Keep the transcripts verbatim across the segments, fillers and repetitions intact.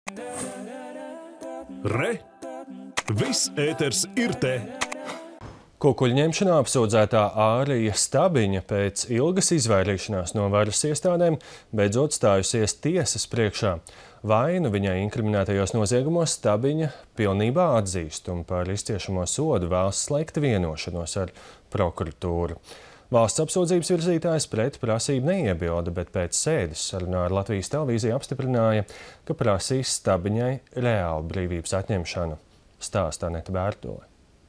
Re! Viss ēters ir te! Kukuļņemšanā apsūdzētā Ārija Stabiņa pēc ilgas izvairīšanās no varas iestādēm beidzot stājusies tiesas priekšā. Vainu viņai inkriminētajos noziegumos Stabiņa pilnībā atzīst un par izciešamo sodu vēlas slēgt vienošanos ar prokuratūru. Valsts apsūdzības virzītājs pret prasību neiebilda, bet pēc sēdes sarunā ar Latvijas televīziju apstiprināja, ka prasīs Stabiņai reālu brīvības atņemšanu. Stāsta Aneta Bērtole.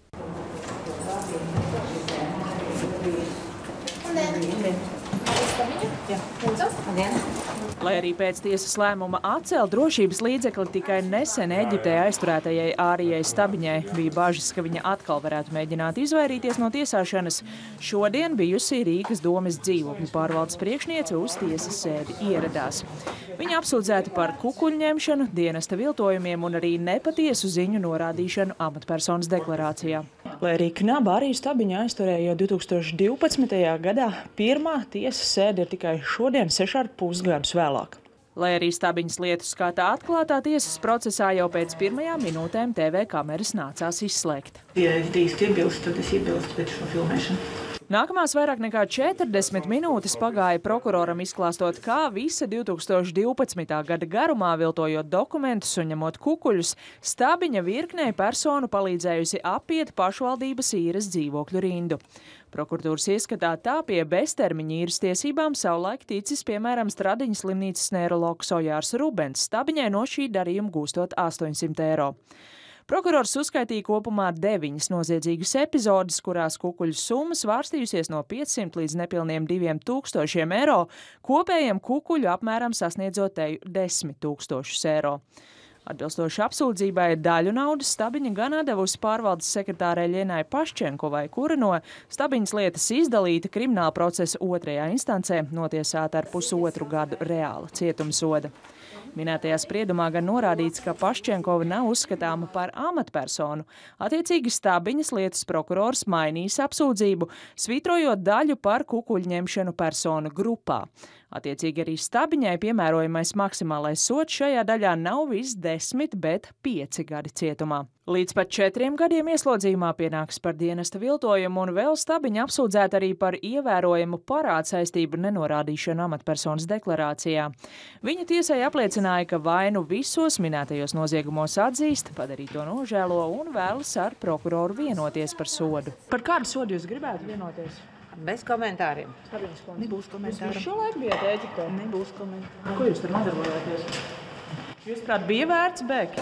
Lai arī pēc tiesas lēmuma atcelt drošības līdzekli tikai nesen Eģiptē aizturētajai Ārijai Stabiņai, bija bažas, ka viņa atkal varētu mēģināt izvairīties no tiesāšanas. Šodien bijusi Rīgas domes dzīvokļu pārvaldes priekšniece uz tiesas sēdi ieradās. Viņa apsūdzēta par kukuļņemšanu, dienesta viltojumiem un arī nepatiesu ziņu norādīšanu amatpersonas deklarācijā. Lai arī knaba Āriju Stabiņu aizturēja jau divi tūkstoši divpadsmitajā gadā, pirmā tiesas sēde ir tikai šodien, seši ar pus gadus vēlāk. Lai arī Stabiņas lietu skata atklātā tiesas procesā, jau pēc pirmajām minūtēm T V kameras nācās izslēgt. Ja es drīkstu iebilst, tad es iebilstu pēc šo filmēšanu. Nākamās vairāk nekā četrdesmit minūtes pagāja prokuroram izklāstot, kā visa divi tūkstoši divpadsmitā gada garumā, viltojot dokumentus un ņemot kukuļus, Stabiņa virknei personu palīdzējusi apiet pašvaldības īres dzīvokļu rindu. Prokuratūras ieskatā tā pie beztermiņa īres tiesībām savulaik ticis, piemēram, Stradiņas slimnīcas neirologs Ojārs Rubens, Stabiņai no šī darījuma gūstot astoņsimt eiro. Prokurors uzskaitīja kopumā deviņas noziedzīgas epizodes, kurās kukuļu summa svārstījusies no piecsimt līdz nepilniem diviem tūkstošiem eiro, kopējiem kukuļu apmēram sasniedzot teju desmit tūkstošus eiro. Atbilstoši apsūdzībai daļu naudas Stabiņa gan devusi pārvaldes sekretārei Ļenai Paščenkovai, kura no Stabiņas lietas izdalīta krimināla procesa otrajā instancē, notiesāta ar pusotru gadu reāla cietumsoda. Minētajā spriedumā gan norādīts, ka Paščenkova nav uzskatāma par amatpersonu. Attiecīgi Stabiņas lietas prokurors mainīs apsūdzību, svītrojot daļu par kukuļņemšanu personu grupā. Attiecīgi arī Stabiņai piemērojamais maksimālais sods šajā daļā nav viss desmit, bet pieci gadi cietumā. Līdz pat četriem gadiem ieslodzījumā pienāks par dienesta viltojumu, un vēl Stabiņa apsūdzēta arī par ievērojamu parādsaistību nenorādīšanu amatpersonas deklarācijā. Viņa tiesai apliecināja, ka vainu visos minētajos noziegumos atzīst, padarīto nožēlo un vēlas ar prokuroru vienoties par sodu. Par kādu sodu jūs gribētu vienoties? Bez komentāriem. Nebūs komentāru. Jūs šo laiku bijāt Eģiptē? Nebūs komentāru. Ko jūs tur nodarbojāties? Jūs prāt bija vērts bēgt?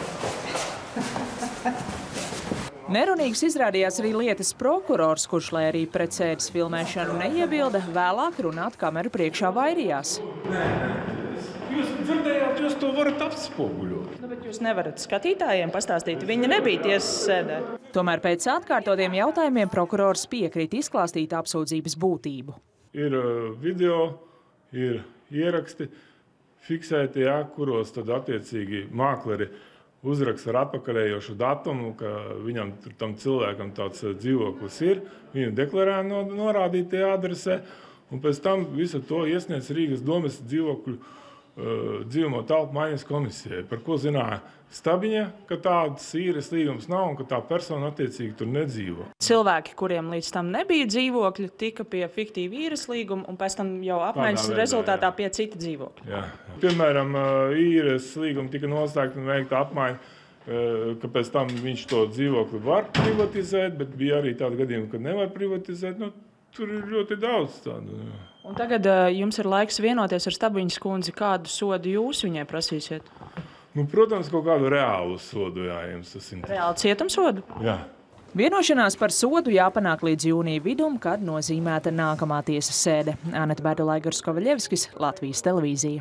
Nerunīgs izrādījās arī lietas prokurors, kurš, lai arī pret sēdes filmēšanu neiebilda, vēlāk runāt kameru priekšā vairījās. Jūs dzirdējāt, jūs to varat apspoguļot. Nu, bet jūs nevarat skatītājiem pastāstīt, viņa nebija tiesas sēdē. Tomēr pēc atkārtotiem jautājumiem prokurors piekrīt izklāstīt apsūdzības būtību. Ir video, ir ieraksti fiksēti, jā, kuros tad attiecīgi mākleri uzraksta ar atpakaļējošu datumu, ka viņam tam cilvēkam tāds dzīvoklis ir, viņu deklarē no, norādītie adresē, un pēc tam visu to iesniedz Rīgas domes dzīvokļu uh, dzīvumo telpu maiņas komisijai, par ko zināja Stabiņa, ka tādas īres līgums nav un ka tā persona attiecīgi tur nedzīvo. Cilvēki, kuriem līdz tam nebija dzīvokļi, tika pie fiktīva īres līguma un pēc tam jau apmaiņas veidā, rezultātā jā. Pie cita dzīvokļa. Jā. Piemēram, īres līguma tika noslēgta un veikta apmaiņa, ka pēc tam viņš to dzīvokli var privatizēt, bet bija arī tādi gadījumi, ka nevar privatizēt. Nu, tur ir ļoti daudz tādu. Un tagad jums ir laiks vienoties ar Stabiņas kundzi, kādu sodu jūs viņai prasīsiet? Nu, protams, kaut kādu reālu sodu, jā, jums tas ir. Reālu cietumsodu? Jā. Vienošanās par sodu jāpanāk līdz jūnija vidum, kad nozīmēta nākamā tiesas sēde. Aneta Bērtole, Aigars Kovaļevskis, Latvijas televīzija.